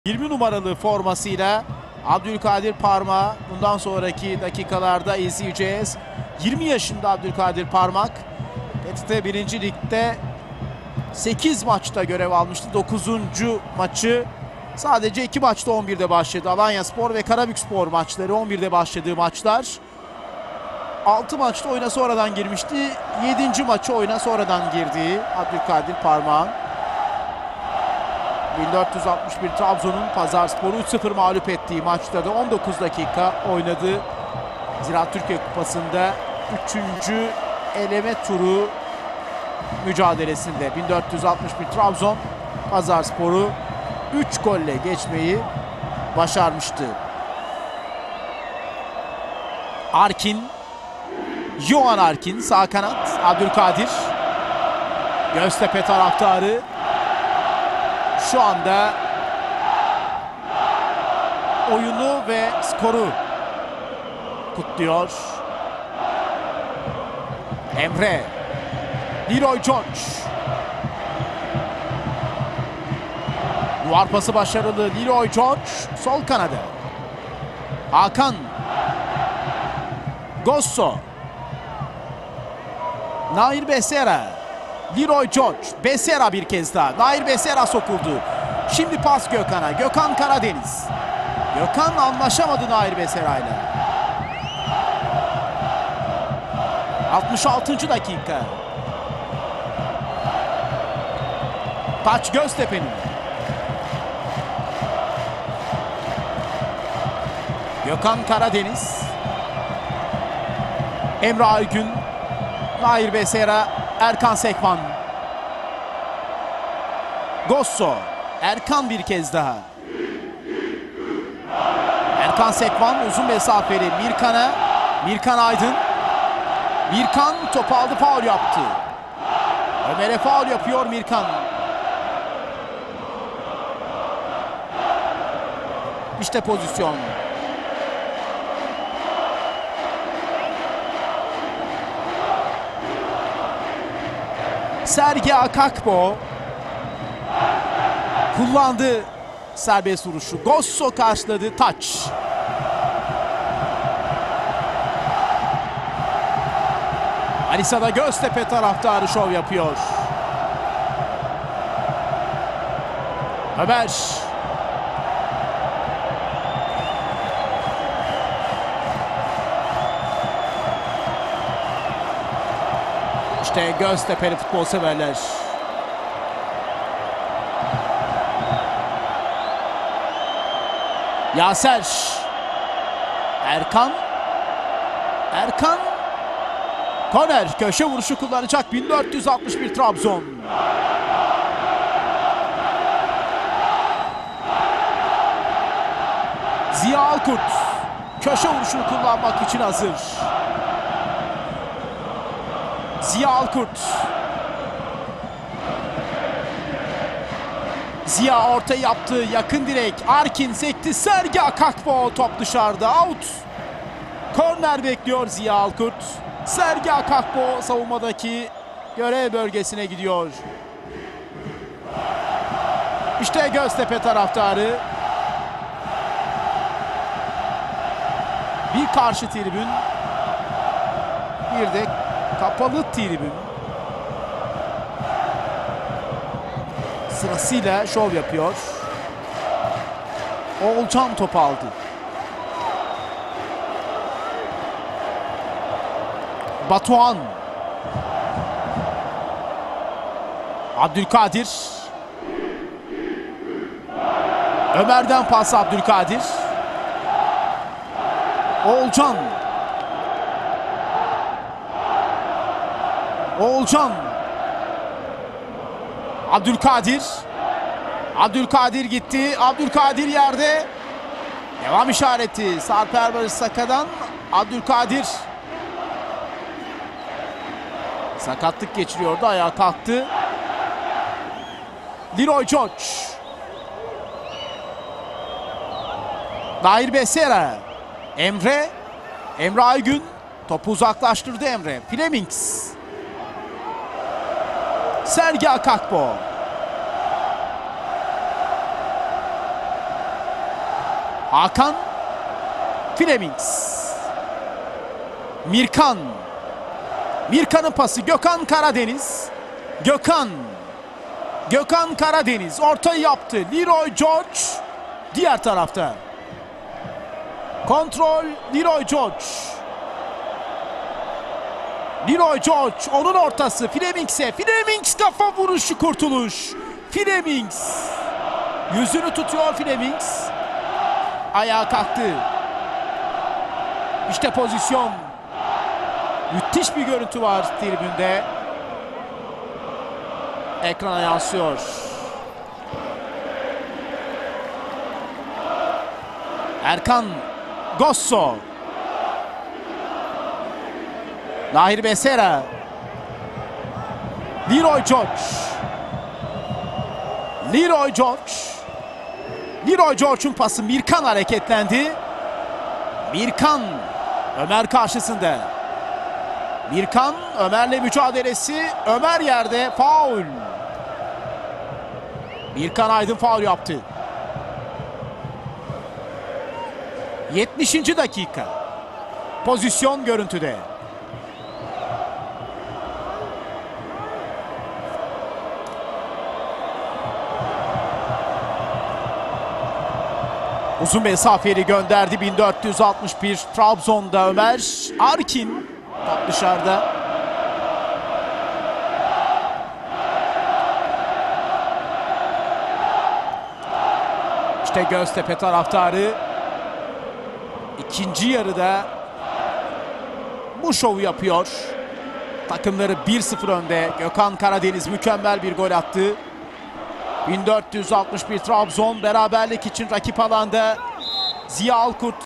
20 numaralı formasıyla Abdülkadir Parmak bundan sonraki dakikalarda izleyeceğiz. 20 yaşında Abdülkadir Parmak. PTT 1. Lig'de 8 maçta görev almıştı. 9. maçı sadece 2 maçta 11'de başladı. Alanyaspor ve Karabükspor maçları 11'de başladığı maçlar. 6 maçta oyuna sonradan girmişti. 7. maçı oyuna sonradan girdiği Abdülkadir Parmak'ın 1461 Trabzon'un Pazarspor'u 3-0 mağlup ettiği maçta da 19 dakika oynadı. Ziraat Türkiye Kupası'nda 3. eleme turu mücadelesinde 1461 Trabzon Pazarspor'u 3 golle geçmeyi başarmıştı. Arkin, Johan Arkin sağ kanat, Abdülkadir Göztepe taraftarı şu anda oyunu ve skoru kutluyor. Emre, Leroy George. Duvar pası başarılı Leroy George sol kanada. Hakan, Gosso, Nair Becerra, Leroy George, Becerra bir kez daha. Nair Becerra sokuldu. Şimdi pas Gökhan'a. Gökhan Karadeniz. Gökhan anlaşamadı Nair Becerra ile. 66. dakika. Taç Göztepe'nin. Gökhan Karadeniz. Emre Aygün. Nair Becerra. Erkan Sekman. Gosso. Erkan bir kez daha. Erkan Sekman uzun mesafeli Mirkan'a. Mirkan Aydın. Mirkan topu aldı, faul yaptı. Ömer'e faul yapıyor Mirkan. İşte pozisyon. Sergi Akakbo kullandı serbest vuruşu. Gosso karşıladı, taç. Alisa'da Göztepe taraftarı şov yapıyor. Ömer. İşte Göztepe'li futbol severler. Yaser. Erkan. Erkan. Korner. Köşe vuruşu kullanacak 1461 Trabzon. Ziya Alkurt. Köşe vuruşunu kullanmak için hazır. Ziya Alkurt. Ziya orta yaptı. Yakın direk. Arkin sekti. Sergi Akakbo. Top dışarıda. Out. Korner bekliyor Ziya Alkurt. Sergi Akakbo savunmadaki görev bölgesine gidiyor. İşte Göztepe taraftarı. Bir karşı tribün. Bir de kapalı tribün. Sırasıyla şov yapıyor. Oğulcan topu aldı. Batuhan. Abdülkadir. Ömer'den pas Abdülkadir. Oğulcan. Oğulcan. Abdülkadir. Abdülkadir gitti. Abdülkadir yerde. Devam işareti. Sarper Barış Saka'dan Abdülkadir. Sakatlık geçiriyordu. Ayağa kalktı. Leroy George. Nair Becerra. Emre. Emre Aygün. Topu uzaklaştırdı Emre. Flemings. Sergi Akakbo. Hakan. Flemings. Mirkan. Mirkan'ın pası. Gökhan Karadeniz. Gökhan Karadeniz ortayı yaptı. Leroy George diğer tarafta. Kontrol Leroy George. Leroy George onun ortası Flemings'e. Flemings kafa vuruşu, kurtuluş. Flemings. Yüzünü tutuyor Flemings. Ayağa kalktı. İşte pozisyon. Müthiş bir görüntü var tribünde. Ekrana yansıyor. Erkan Gosso. Lahir Besera. Leroy George'un pası. Mirkan hareketlendi. Mirkan Ömer karşısında. Mirkan Ömer'le mücadelesi. Ömer yerde, faul. Mirkan Aydın faul yaptı. 70. dakika. Pozisyon görüntüde. Uzun mesafeli gönderdi. 1461 Trabzon'da Ömer. Arkin top dışarıda. İşte Göztepe taraftarı ikinci yarıda bu şovu yapıyor. Takımları 1-0 önde. Gökhan Karadeniz mükemmel bir gol attı. 1461 Trabzon beraberlik için rakip alanda. Ziya Alkurt